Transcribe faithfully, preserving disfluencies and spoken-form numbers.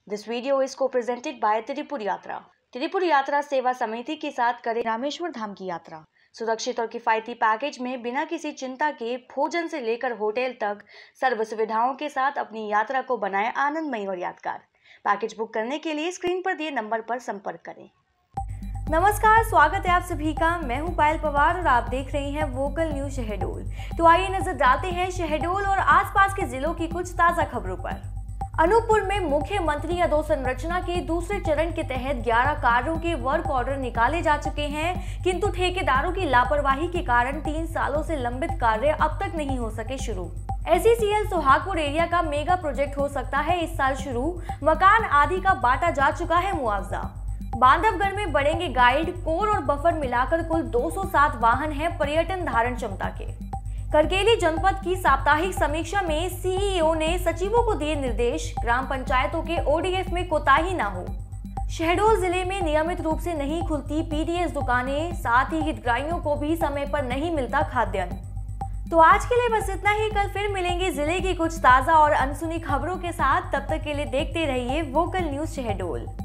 This video is co-presented by Tripura यात्रा। त्रिपुर यात्रा सेवा समिति के साथ करें रामेश्वर धाम की यात्रा। सुरक्षित और किफायती पैकेज में बिना किसी चिंता के भोजन से लेकर होटल तक सर्व सुविधाओं के साथ अपनी यात्रा को बनाएं आनंदमयी और यादगार। पैकेज बुक करने के लिए स्क्रीन पर दिए नंबर पर संपर्क करें। नमस्कार, स्वागत है आप सभी का। मैं हूं पायल पवार और आप देख रहे हैं वोकल न्यूज शहडोल। तो आइए नजर डालते हैं शहडोल और आसपास के जिलों की कुछ ताजा खबरों पर। अनूपपुर में मुख्यमंत्री अधोसंरचना के दूसरे चरण के तहत ग्यारह कार्यों के वर्क ऑर्डर निकाले जा चुके हैं, किंतु ठेकेदारों की लापरवाही के कारण तीन सालों से लंबित कार्य अब तक नहीं हो सके शुरू। S E C L Suhagpur area का मेगा प्रोजेक्ट हो सकता है इस साल शुरू। मकान आदि का बांटा जा चुका है मुआवजा। बांधवगढ़ में बढ़ेंगे गाइड, कोर और बफर मिलाकर कुल दो सौ सात वाहन हैं पर्यटन धारण क्षमता के। करकेली जनपद की साप्ताहिक समीक्षा में सी ई ओ ने सचिवों को दिए निर्देश, ग्राम पंचायतों के ओ डी एफ में कोताही न हो। शहडोल जिले में नियमित रूप से नहीं खुलती पी डी एस दुकानें, साथ ही हितग्राहियों को भी समय पर नहीं मिलता खाद्यान्न। तो आज के लिए बस इतना ही। कल फिर मिलेंगे जिले की कुछ ताजा और अनसुनी खबरों के साथ। तब तक के लिए देखते रहिए वोकल न्यूज शहडोल।